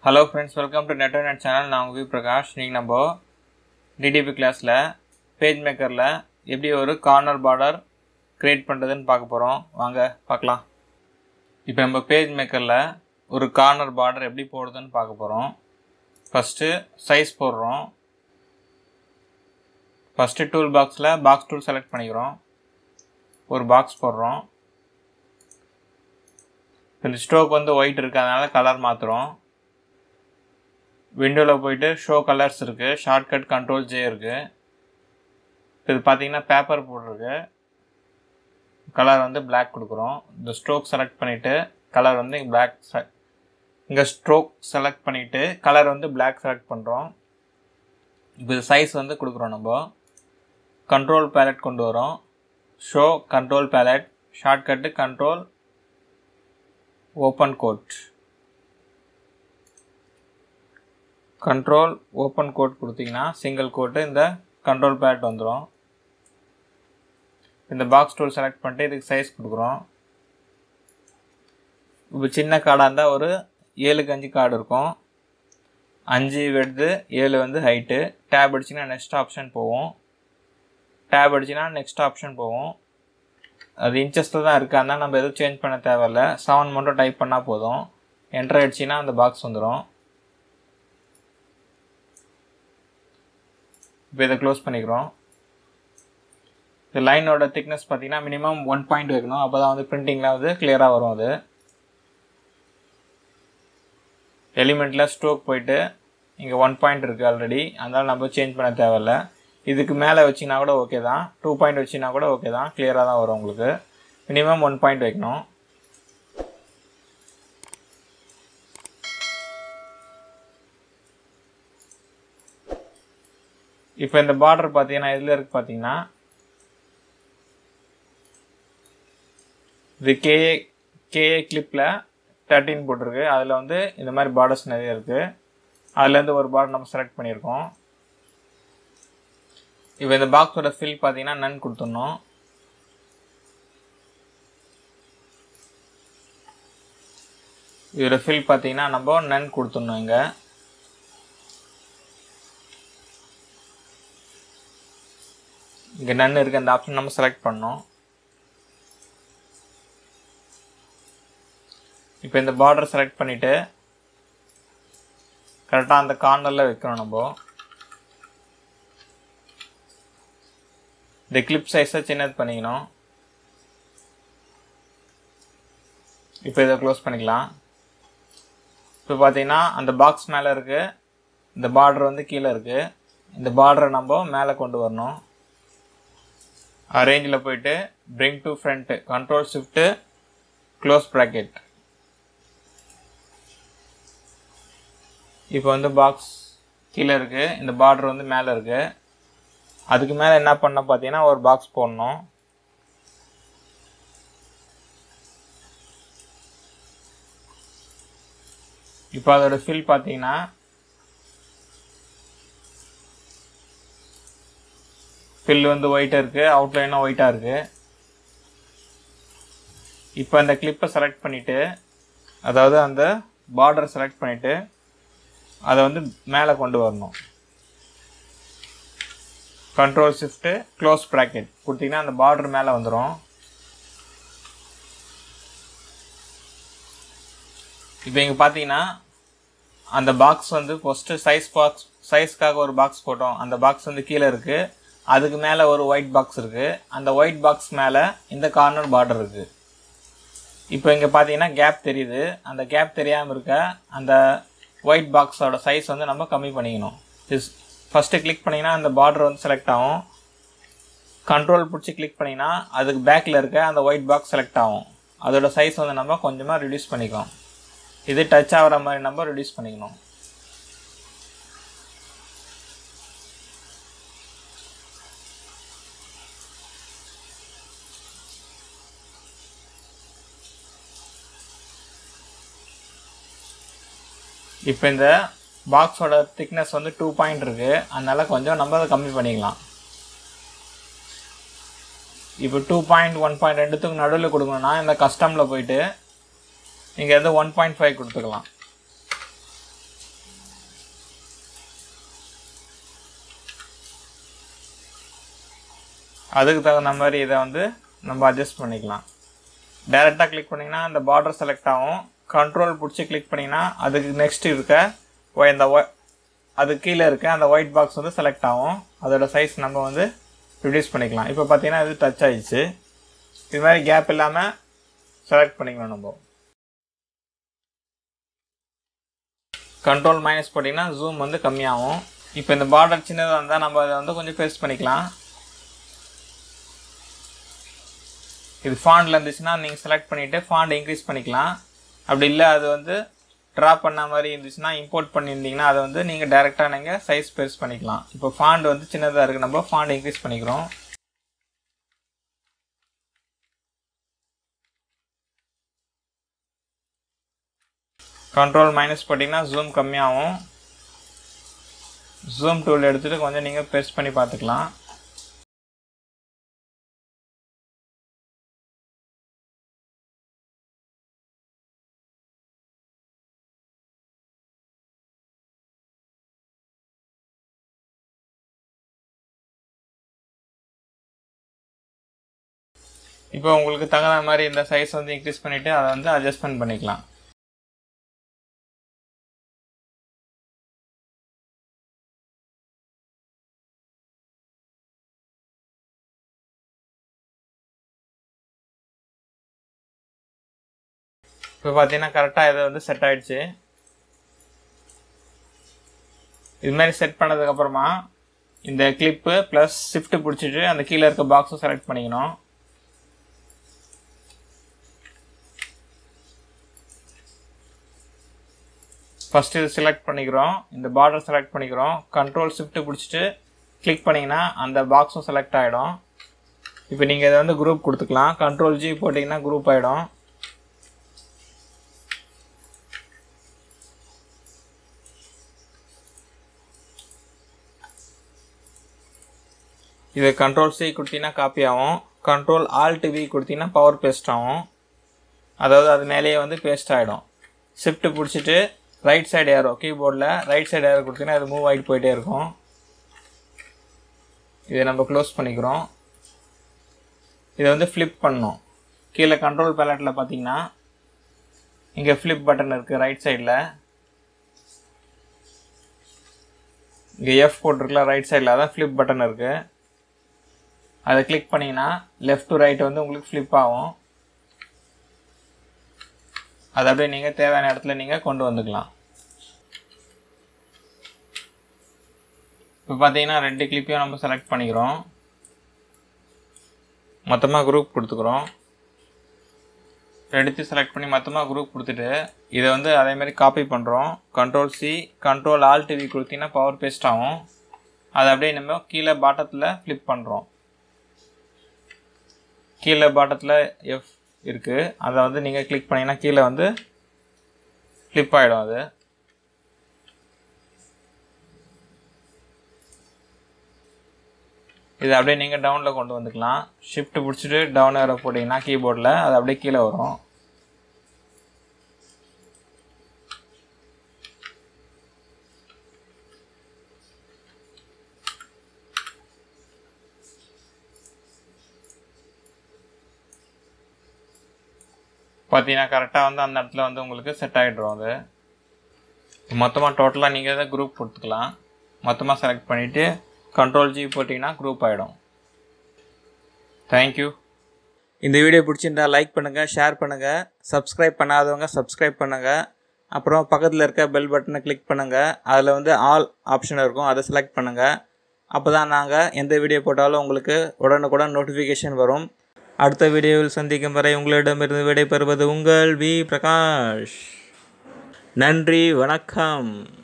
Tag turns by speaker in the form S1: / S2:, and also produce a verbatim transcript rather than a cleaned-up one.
S1: Hello friends, welcome to NetOnNet channel. நான் உங்க we Prakash. நீங்க நம்ம D D P கிளாஸ்ல பேஜ் மேக்கர்ல எப்படி ஒரு கார்னர் பார்டர் கிரியேட் பண்றதுன்னு பார்க்க போறோம். வாங்க பார்க்கலாம். இப்போ நம்ம பேஜ் மேக்கர்ல ஒரு கார்னர் பார்டர் எப்படி போடுறதுன்னு பார்க்க போறோம். ஃபர்ஸ்ட் சைஸ் போடுறோம். ஃபர்ஸ்ட் டூல் பாக்ஸ்ல பாக்ஸ் டூல் செலக்ட் பண்ணிக்கிறோம். ஒரு பாக்ஸ் போடுறோம். இந்த ஸ்ட்ரோக் வந்து ஒயிட் இருக்கு, அதனால கலர் மாத்துறோம். விண்டோவில் போயிட்டு ஷோ கலர்ஸ் இருக்குது, ஷார்ட்கட் கண்ட்ரோல் ஜே இருக்குது. இது பார்த்தீங்கன்னா பேப்பர் போட்டிருக்கு, கலர் வந்து பிளாக் கொடுக்குறோம். இந்த ஸ்ட்ரோக் செலக்ட் பண்ணிவிட்டு கலர் வந்து பிளாக், இங்கே ஸ்ட்ரோக் செலக்ட் பண்ணிவிட்டு கலர் வந்து பிளாக் செலக்ட் பண்ணுறோம். இப்போ இது சைஸ் வந்து கொடுக்குறோம். நம்ம கண்ட்ரோல் பேலட் கொண்டு வரோம். Show control palette, shortcut control open quote, control open quote கொடுத்தீங்கன்னா சிங்கிள் கோட்டு இந்த கண்ட்ரோல் பேலட் வந்துடும். இந்த பாக்ஸ் டூல் செலக்ட் பண்ணிட்டு இதுக்கு சைஸ் கொடுக்குறோம். இப்போ சின்ன கார்டாக இருந்தால் ஒரு ஏழுக்கு அஞ்சு கார்டு இருக்கும். அஞ்சு வெடுது, ஏழு வந்து ஹைட்டு. டேப் அடிச்சிங்கன்னா நெக்ஸ்ட் ஆப்ஷன் போவோம். டேப் அடிச்சிங்கன்னா நெக்ஸ்ட் ஆப்ஷன் போவோம். அது இன்ச்சஸில் தான் இருக்குது, அதனால் நம்ம எதுவும் சேஞ்ச் பண்ண தேவையில்ல. செவன் மட்டும் டைப் பண்ணால் போதும். என்டர் அடிச்சிங்கன்னா அந்த பாக்ஸ் வந்துடும். இப்போ இதை க்ளோஸ் பண்ணிக்கிறோம். இந்த லைனோட திக்னஸ் பார்த்தீங்கன்னா மினிமம் ஒன் பாயிண்ட் வைக்கணும், அப்போ தான் வந்து பிரிண்டிங்கில் வந்து கிளியராக வரும். அது எலிமெண்ட்டில் ஸ்ட்ரோக் போயிட்டு இங்கே ஒன் பாயிண்ட் இருக்குது ஆல்ரெடி, அதனால் நம்ம சேஞ்ச் பண்ண தேவையில்லை. இதுக்கு மேலே வச்சிங்கன்னா கூட ஓகே தான், டூ பாயிண்ட் வச்சிங்கன்னா கூட ஓகே தான், கிளியராக தான் வரும் உங்களுக்கு. மினிமம் ஒன் பாயிண்ட் வைக்கணும். இப்போ இந்த பார்டர் பார்த்தீங்கன்னா இதில் இருக்குது, பார்த்தீங்கன்னா இது கேஏ கேஏ கிளிப்பில் தேர்ட்டின் போட்டிருக்கு. அதில் வந்து இந்த மாதிரி பார்டர்ஸ் நிறைய இருக்குது. அதுலேருந்து ஒரு பார்டர் நம்ம செலக்ட் பண்ணியிருக்கோம். இப்போ இந்த பாக்ஸோட ஃபில் பார்த்தீங்கன்னா நன் கொடுத்துடணும். இதோட ஃபில் பார்த்தீங்கன்னா நம்ம நன் கொடுத்துடணும். இங்கே இங்கே நன் இருக்குது, அந்த ஆப்ஷன் நம்ம செலக்ட் பண்ணோம். இப்போ இந்த பார்டர் செலக்ட் பண்ணிவிட்டு கரெக்டாக அந்த கார்னரில் வைக்கணும். நம்ம இந்த கிளிப் சைஸை சின்னது பண்ணிக்கணும். இப்போ இதை க்ளோஸ் பண்ணிக்கலாம். இப்போ பார்த்தீங்கன்னா அந்த பாக்ஸ் மேலே இருக்குது, இந்த பார்டர் வந்து கீழே இருக்குது. இந்த பார்டரை நம்ம மேலே கொண்டு வரணும். அரேஞ்சில் போயிட்டு bring to front, control shift close bracket. இப்போ வந்து பாக்ஸ் கீழே இருக்குது, இந்த பார்டர் வந்து மேலே இருக்குது. அதுக்கு மேலே என்ன பண்ண பார்த்தீங்கன்னா ஒரு பாக்ஸ் போடணும். இப்போ அதோட ஃபில் பார்த்தீங்கன்னா ஃபில் வந்து ஒயிட்டாக இருக்குது, அவுட்லைனும் ஒயிட்டாக இருக்குது. இப்போ அந்த கிளிப்பை செலக்ட் பண்ணிவிட்டு, அதாவது அந்த பார்டரை செலக்ட் பண்ணிவிட்டு அதை வந்து மேலே கொண்டு வரணும். கண்ட்ரோல் ஷிஃப்ட்டு க்ளோஸ் ப்ராக்கெட் கொடுத்தீங்கன்னா அந்த பார்டர் மேலே வந்துடும். இப்போ இங்கே பார்த்தீங்கன்னா அந்த பாக்ஸ் வந்து ஃபஸ்ட்டு சைஸ் பாக்ஸ் சைஸ்க்காக ஒரு பாக்ஸ் போட்டோம். அந்த பாக்ஸ் வந்து கீழே இருக்குது. அதுக்கு மேலே ஒரு ஒயிட் பாக்ஸ் இருக்குது. அந்த ஒயிட் பாக்ஸ் மேலே இந்த கார்னர் பார்டர் இருக்குது. இப்போ இங்கே பார்த்தீங்கன்னா கேப் தெரியுது. அந்த கேப் தெரியாமல் இருக்க அந்த ஒயிட் பாக்ஸோட சைஸ் வந்து நம்ம கம்மி பண்ணிக்கணும். இஸ் ஃபஸ்ட்டு கிளிக் பண்ணிங்கன்னா அந்த பார்டர் வந்து செலக்ட் ஆகும். கண்ட்ரோல் பிடிச்சி கிளிக் பண்ணிங்கன்னா அதுக்கு பேக்கில் இருக்க அந்த ஒயிட் பாக்ஸ் செலக்ட் ஆகும். அதோட சைஸ் வந்து நம்ம கொஞ்சமாக ரிடியூஸ் பண்ணிக்கலாம். இது டச் ஆகிற மாதிரி நம்ம ரிடியூஸ் பண்ணிக்கணும். இப்போ இந்த பாக்ஸோட திக்னஸ் வந்து டூ பாயிண்ட் இருக்குது, அதனால் கொஞ்சம் நம்ம அதை கம்மி பண்ணிக்கலாம். இப்போ டூ பாயிண்ட் ஒன் பாயிண்ட் ரெண்டுத்துக்கு நடுவில் கொடுக்கணும்னா இந்த கஸ்டமில் போயிட்டு நீங்கள் வந்து ஒன் பாயிண்ட் ஃபைவ் கொடுத்துக்கலாம். அதுக்கு தகுந்த மாதிரி இதை வந்து நம்ம அட்ஜஸ்ட் பண்ணிக்கலாம். டைரெக்டாக கிளிக் பண்ணிங்கன்னா அந்த பார்டர் செலக்ட் ஆகும். கண்ட்ரோல் பிடிச்சி கிளிக் பண்ணிங்கன்னா அதுக்கு நெக்ஸ்ட் இருக்க இந்த அது கீழே இருக்க அந்த ஒயிட் பாக்ஸ் வந்து செலக்ட் ஆகும். அதோட சைஸ் நம்ம வந்து ரிடியூஸ் பண்ணிக்கலாம். இப்போ பார்த்தீங்கன்னா இது டச் ஆகிடுச்சு. இது மாதிரி கேப் இல்லாமல் செலக்ட் பண்ணிக்கலாம். நம்ம கண்ட்ரோல் மைனஸ் போட்டிங்கன்னா ஜூம் வந்து கம்மியாகும். இப்போ இந்த பார்டர் சின்னதாக இருந்தால் நம்ம அதை வந்து கொஞ்சம் பெருசு பண்ணிக்கலாம். இது ஃபாண்டில் இருந்துச்சுன்னா நீங்கள் செலக்ட் பண்ணிவிட்டு ஃபாண்ட் இன்க்ரீஸ் பண்ணிக்கலாம். அப்படி இல்லை அது வந்து ட்ரா பண்ண மாதிரி இருந்துச்சுன்னா இம்போர்ட் பண்ணியிருந்தீங்கன்னா அதை வந்து நீங்கள் டைரெக்டாக நீங்கள் சைஸ் பெருசு பண்ணிக்கலாம். இப்போ ஃபாண்ட் வந்து சின்னதாக இருக்குது, நம்ம ஃபாண்ட் இன்க்ரீஸ் பண்ணிக்கிறோம். கண்ட்ரோல் மைனஸ் போட்டிங்கன்னா ஜூம் கம்மியாகும். ஜூம் டூல் எடுத்துகிட்டு கொஞ்சம் நீங்கள் பெருசு பண்ணி பார்த்துக்கலாம். இப்போ உங்களுக்கு தகுந்த மாதிரி இந்த சைஸ் வந்து இன்க்ரீஸ் பண்ணிவிட்டு அதை வந்து அட்ஜஸ்ட்மெண்ட் பண்ணிக்கலாம். இப்போ பார்த்தீங்கன்னா கரெக்டாக இதை வந்து செட் ஆகிடுச்சு. இது மாதிரி செட் பண்ணதுக்கப்புறமா இந்த கிளிப்பு ப்ளஸ் ஷிஃப்ட் பிடிச்சிட்டு அந்த கீழே இருக்க பாக்ஸும் செலக்ட் பண்ணிக்கணும். ஃபஸ்ட்டு இது செலக்ட் பண்ணிக்கிறோம். இந்த பார்டர் செலக்ட் பண்ணிக்கிறோம். கண்ட்ரோல் ஷிஃப்ட் பிடிச்சிட்டு கிளிக் பண்ணிங்கன்னா அந்த பாக்ஸும் செலக்ட் ஆகிடும். இப்போ நீங்கள் இதை வந்து குரூப் கொடுத்துக்கலாம். கண்ட்ரோல் ஜி போட்டிங்கன்னா குரூப் ஆகிடும். இது கண்ட்ரோல் சி கொடுத்தீங்கன்னா காப்பி ஆகும். கண்ட்ரோல் ஆல்ட் வி கொடுத்தீங்கன்னா பவர் பேஸ்ட் ஆகும். அதாவது அது மேலேயே வந்து பேஸ்ட் ஆகிடும். ஷிஃப்ட் பிடிச்சிட்டு ரைட் சைடு ஏரோ கீபோர்டில் ரைட் சைடு ஏரோ கொடுத்தீங்கன்னா அது மூவ் ஆகிட்டு போயிட்டே இருக்கும். இதை நம்ம க்ளோஸ் பண்ணிக்கிறோம். இதை வந்து ஃப்ளிப் பண்ணணும். கீழே கண்ட்ரோல் பேலட்டில் பார்த்தீங்கன்னா இங்கே ஃப்ளிப் பட்டன் இருக்குது ரைட் சைடில். இங்கே எஃப் போட்டிருக்குல ரைட் சைடில், அதான் ஃப்ளிப் பட்டன் இருக்குது. அதை கிளிக் பண்ணிங்கன்னா லெஃப்ட் டு ரைட் வந்து உங்களுக்கு ஃப்ளிப் ஆகும். அதை அப்படியே நீங்கள் தேவையான இடத்துல நீங்கள் கொண்டு வந்துக்கலாம். இப்போ பார்த்தீங்கன்னா ரெண்டு கிளிப்பையும் நம்ம செலக்ட் பண்ணிக்கிறோம். மொத்தமாக குரூப் கொடுத்துக்கிறோம். ரெண்டுத்தையும் செலக்ட் பண்ணி மொத்தமாக குரூப் கொடுத்துட்டு இதை வந்து அதேமாதிரி காப்பி பண்ணுறோம். Control C control alt V கொடுத்தீங்கன்னா பவர் பேஸ்ட் ஆகும். அதை அப்படியே நம்ம கீழே பாட்டத்தில் ஃப்ளிப் பண்ணுறோம். கீழே பாட்டத்தில் எஃப் இருக்குது, அதை வந்து நீங்கள் கிளிக் பண்ணிங்கன்னா கீழே வந்து ஃப்ளிப் ஆகிடும். அது இதை அப்படியே நீங்கள் டவுனில் கொண்டு வந்துக்கலாம். ஷிஃப்ட் பிடிச்சிட்டு டவுன் ஏரோ போட்டிங்கன்னா கீபோர்டில் அது அப்படியே கீழே வரும். பார்த்தீங்கன்னா கரெக்டாக வந்து அந்த இடத்துல வந்து உங்களுக்கு செட் ஆகிடும். அது மொத்தமாக டோட்டலாக நீங்கள் தான் குரூப் கொடுத்துக்கலாம். மொத்தமாக செலக்ட் பண்ணிவிட்டு கண்ட்ரோல் ஜி போட்டிங்கன்னா குரூப் ஆகிடும். தேங்க்யூ. இந்த வீடியோ பிடிச்சிருந்தா லைக் பண்ணுங்கள், ஷேர் பண்ணுங்கள், சப்ஸ்கிரைப் பண்ணாதவங்க சப்ஸ்கிரைப் பண்ணுங்கள். அப்புறம் பக்கத்தில் இருக்க பெல் பட்டனை கிளிக் பண்ணுங்கள். அதில் வந்து ஆல் ஆப்ஷன் இருக்கும், அதை செலக்ட் பண்ணுங்கள். அப்போ தான் நாங்கள் எந்த வீடியோ போட்டாலும் உங்களுக்கு உடனுக்குடன் நோட்டிஃபிகேஷன் வரும். அடுத்த வீடியோவில் சந்திக்கும் வரை உங்களிடமிருந்து விடைபெறுவது உங்கள் வி பிரகாஷ். நன்றி, வணக்கம்.